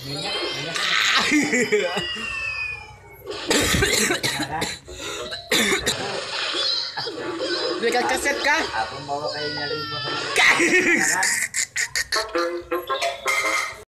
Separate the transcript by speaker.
Speaker 1: Belikan kaset kah?
Speaker 2: Aku mau kayak nyari
Speaker 1: Kah?